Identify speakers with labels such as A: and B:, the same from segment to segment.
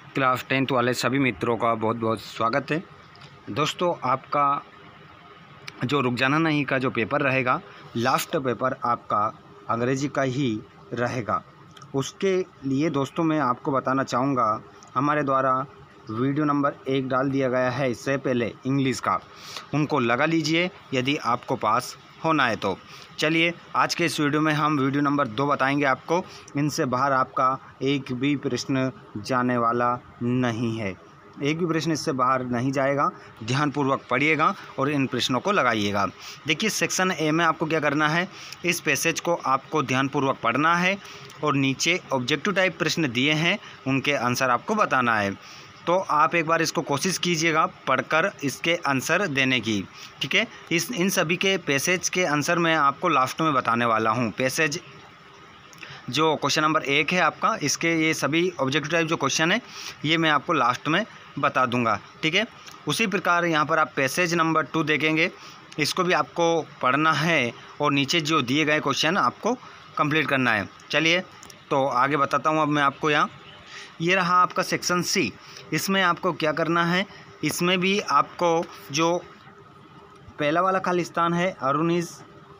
A: Class 10th वाले सभी मित्रों का बहुत बहुत स्वागत है। दोस्तों, आपका जो रुक जाना नहीं का जो पेपर रहेगा, लास्ट पेपर आपका अंग्रेजी का ही रहेगा। उसके लिए दोस्तों मैं आपको बताना चाहूँगा, हमारे द्वारा वीडियो नंबर 1 डाल दिया गया है इससे पहले इंग्लिश का, उनको लगा लीजिए यदि आपको पास होना है तो। चलिए आज के इस वीडियो में हम वीडियो नंबर 2 बताएंगे आपको। इनसे बाहर आपका एक भी प्रश्न जाने वाला नहीं है, एक भी प्रश्न इससे बाहर नहीं जाएगा। ध्यानपूर्वक पढ़िएगा और इन प्रश्नों को लगाइएगा। देखिए, सेक्शन ए में आपको क्या करना है, इस पैसेज को आपको ध्यानपूर्वक पढ़ना है और नीचे ऑब्जेक्टिव टाइप प्रश्न दिए हैं, उनके आंसर आपको बताना है। तो आप एक बार इसको कोशिश कीजिएगा पढ़कर इसके आंसर देने की, ठीक है। इन सभी के पैसेज के आंसर मैं आपको लास्ट में बताने वाला हूँ। पैसेज जो क्वेश्चन नंबर 1 है आपका, इसके ये सभी ऑब्जेक्टिव टाइप जो क्वेश्चन है ये मैं आपको लास्ट में बता दूंगा, ठीक है। उसी प्रकार यहाँ पर आप पैसेज नंबर 2 देखेंगे, इसको भी आपको पढ़ना है और नीचे जो दिए गए क्वेश्चन आपको कंप्लीट करना है। चलिए तो आगे बताता हूँ अब मैं आपको। यहाँ ये रहा आपका सेक्शन सी। इसमें आपको क्या करना है, इसमें भी आपको जो पहला वाला खालिस्तान है, Arun is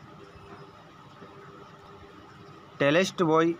A: tallest boy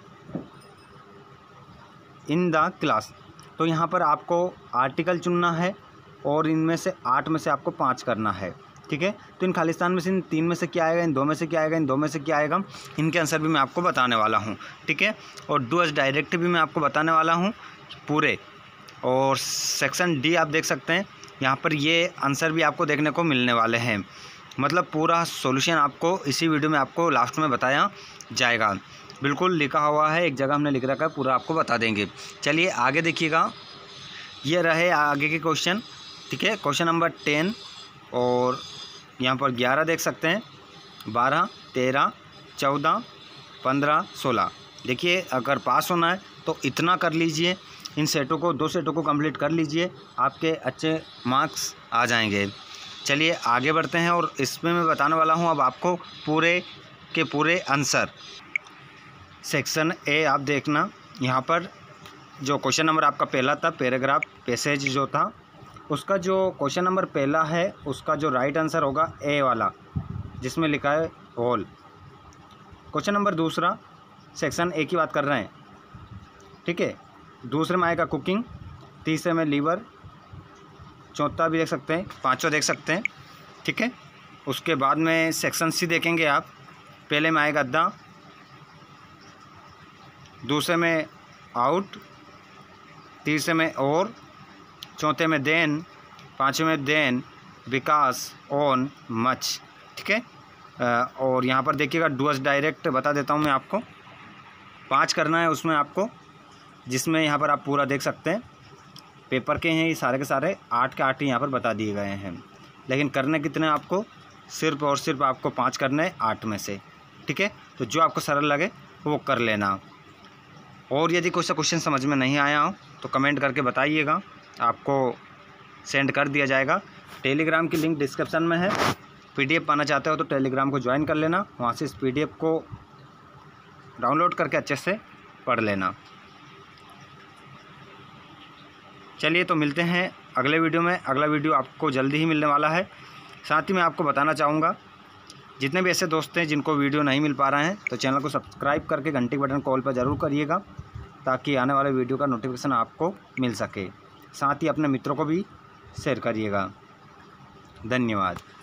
A: in the class, तो यहाँ पर आपको आर्टिकल चुनना है और इनमें से 8 में से आपको 5 करना है, ठीक है। तो इन खालिस्तान में से इन 3 में से क्या आएगा, इन 2 में से क्या आएगा, इन 2 में से क्या आएगा, इनके आंसर भी मैं आपको बताने वाला हूँ, ठीक है। और डू एज डायरेक्ट भी मैं आपको बताने वाला हूँ पूरे। और सेक्शन डी आप देख सकते हैं, यहाँ पर ये आंसर भी आपको देखने को मिलने वाले हैं। मतलब पूरा सॉल्यूशन आपको इसी वीडियो में आपको लास्ट में बताया जाएगा। बिल्कुल लिखा हुआ है, एक जगह हमने लिख रखा है, पूरा आपको बता देंगे। चलिए आगे देखिएगा, ये रहे आगे के क्वेश्चन, ठीक है। क्वेश्चन नंबर 10 और यहाँ पर 11 देख सकते हैं, 12, 13, 14, 15, 16। देखिए, अगर पास होना है तो इतना कर लीजिए, इन सेटों को 2 सेटों को कंप्लीट कर लीजिए, आपके अच्छे मार्क्स आ जाएंगे। चलिए आगे बढ़ते हैं और इसमें मैं बताने वाला हूँ अब आपको पूरे के पूरे आंसर। सेक्शन ए आप देखना, यहाँ पर जो क्वेश्चन नंबर आपका पहला था, पैराग्राफ पैसेज जो था, उसका जो क्वेश्चन नंबर पहला है उसका जो राइट आंसर होगा ए वाला, जिसमें लिखा है होल। क्वेश्चन नंबर दूसरा, सेक्शन ए की बात कर रहे हैं, ठीक है। दूसरे में आएगा कुकिंग, तीसरे में लीवर, चौथा भी देख सकते हैं, पांचवा देख सकते हैं, ठीक है। उसके बाद में सेक्शन सी देखेंगे आप, पहले में आएगा द, दूसरे में आउट, तीसरे में और, चौथे में देन, पाँचवें में देन, बिकॉज, ऑन, मच, ठीक है। और यहाँ पर देखिएगा डू एज डायरेक्ट बता देता हूँ मैं आपको, 5 करना है उसमें आपको, जिसमें यहाँ पर आप पूरा देख सकते हैं पेपर के हैं ये सारे के सारे, 8 के 8 यहाँ पर बता दिए गए हैं। लेकिन करने कितने आपको, सिर्फ और सिर्फ आपको 5 करने हैं 8 में से, ठीक है। तो जो आपको सरल लगे वो कर लेना। और यदि कोई सा क्वेश्चन समझ में नहीं आया हो तो कमेंट करके बताइएगा, आपको सेंड कर दिया जाएगा। टेलीग्राम की लिंक डिस्क्रिप्शन में है, PDF पाना चाहते हो तो टेलीग्राम को ज्वाइन कर लेना, वहाँ से इस PDF को डाउनलोड करके अच्छे से पढ़ लेना। चलिए तो मिलते हैं अगले वीडियो में। अगला वीडियो आपको जल्दी ही मिलने वाला है। साथ ही मैं आपको बताना चाहूँगा, जितने भी ऐसे दोस्त हैं जिनको वीडियो नहीं मिल पा रहे हैं तो चैनल को सब्सक्राइब करके घंटी के बटन कॉल पर ज़रूर करिएगा, ताकि आने वाले वीडियो का नोटिफिकेशन आपको मिल सके। साथ ही अपने मित्रों को भी शेयर करिएगा। धन्यवाद।